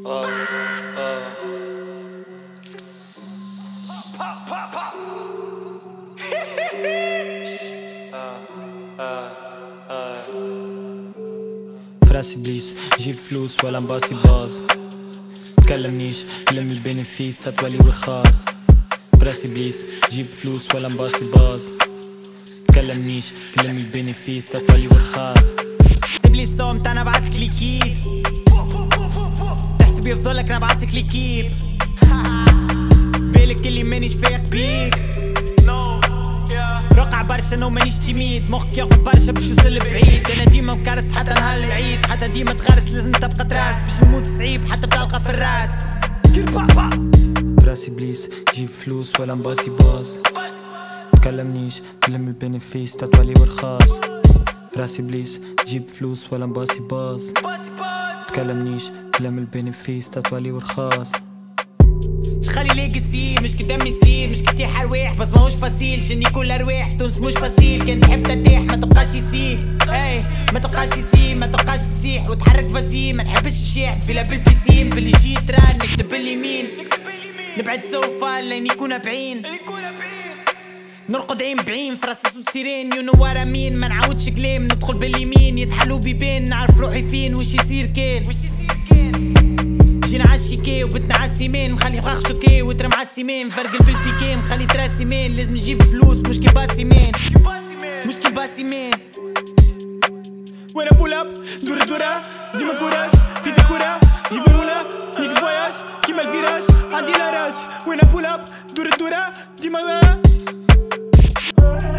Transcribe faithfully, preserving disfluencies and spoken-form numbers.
اه اه فراسي بليس جيب فلوس ولا نباصي باز تكلمنيش لم البينيفيس تتولي وخاص فراسي بليس جيب فلوس ولا نباصي باز تكلمنيش لم البينيفيس تتولي وخاص سيب لي الصوم انا بعثك ليكيب تحسب يفضلك انا بعثك ليكيب بالك اللي مانيش فايق بيك رقع برشا انا ومانيش تيميد مخك ياخد برشا باش يوصل بعيد انا ديما مكرس حتى نهار العيد حتى ديما تغرس لازم تبقى تراس باش نموت صعيب حتى بتلقى في الراس فراسي بليس جيب فلوس ولا نباصي باز تكلمنيش لم البينيفيس تتولي والخاص فراسي بليس جيب فلوس ولا نباصي باز تكلمنيش لم البينيفيس تتولي والخاص خلي ليجاسي مش كده يصير مش كتيح ارواح بس ماهوش فصيل جني كل ارواح تونس مش فصيل كان تحب ترتاح ما تبقاش يسيح اي ما تبقاش يسيح ما تبقاش تسيح وتحرك فازي ما نحبش الشيح فيلا بالبيسين باللي جيت ران نكتب باليمين نبعد سوفا لين يكون بعين نرقد عين بعين في راسي صوت سيرين يو نو ورا مين ما نعاودش كلام ندخل باليمين يتحلو بيبان نعرف روحي فين وش يصير كان جينا عالشيكي وبتنا عالسيمين مخلي فراغ شوكي وترم عالسيمين فرقل بالبيكي مخلي تراسيمين لازم نجيب فلوس مش كي باسيمين مش كي باسيمين وانا بول اب دور الدورة ديما كوراج في ديكورا جيب الولا نيك فواياج كيما الفيراج عندي لاراج وانا بول اب دور الدورة ديما